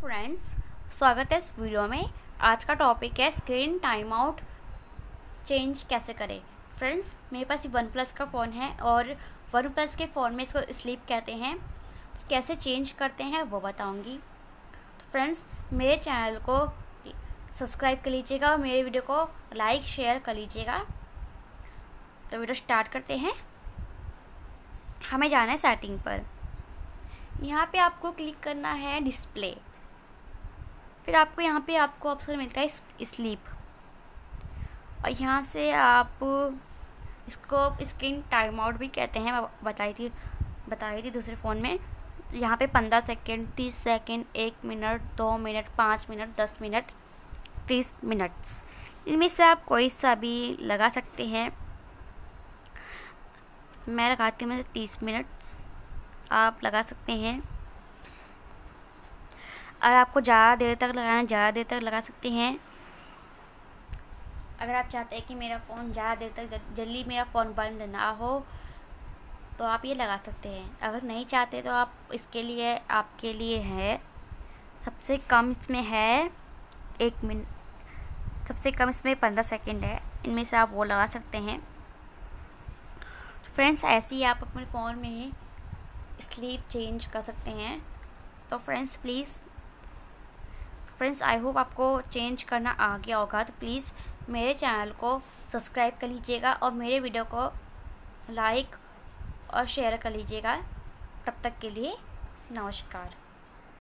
Friends, स्वागत है इस वीडियो में। आज का टॉपिक है स्क्रीन टाइम आउट चेंज कैसे करें। फ्रेंड्स, मेरे पास वन प्लस का फ़ोन है और वन प्लस के फ़ोन में इसको स्लीप कहते हैं। तो कैसे चेंज करते हैं वो बताऊंगी। तो फ्रेंड्स, मेरे चैनल को सब्सक्राइब कर लीजिएगा और मेरे वीडियो को लाइक शेयर कर लीजिएगा। तो वीडियो स्टार्ट करते हैं। हमें जाना है सेटिंग पर। यहाँ पे आपको क्लिक करना है डिस्प्ले। फिर आपको यहाँ पे ऑप्शन मिलता है स्लीप और यहाँ से आप इसको स्क्रीन टाइम आउट भी कहते हैं। मैं बताई थी दूसरे फ़ोन में। यहाँ पे 15 second, 30 second, 1 minute, 2 minute, 5 minute, 10 minute, 30 minutes, इनमें से आप कोई सा भी लगा सकते हैं। मैं लगाती हूँ 30 मिनट्स, आप लगा सकते हैं। और आपको ज़्यादा देर तक लगाना है, ज़्यादा देर तक लगा सकते हैं। अगर आप चाहते हैं कि मेरा फ़ोन ज़्यादा देर तक जल्दी मेरा फ़ोन बंद ना हो तो आप ये लगा सकते हैं। अगर नहीं चाहते तो आप इसके लिए आपके लिए है सबसे कम इसमें है 1 मिनट, सबसे कम इसमें 15 सेकेंड है। इनमें से आप वो लगा सकते हैं। फ्रेंड्स, ऐसे ही आप अपने फ़ोन में ही स्लीप चेंज कर सकते हैं। तो फ्रेंड्स आई होप आपको चेंज करना आ गया होगा। तो प्लीज़ मेरे चैनल को सब्सक्राइब कर लीजिएगा और मेरे वीडियो को लाइक और शेयर कर लीजिएगा। तब तक के लिए नमस्कार।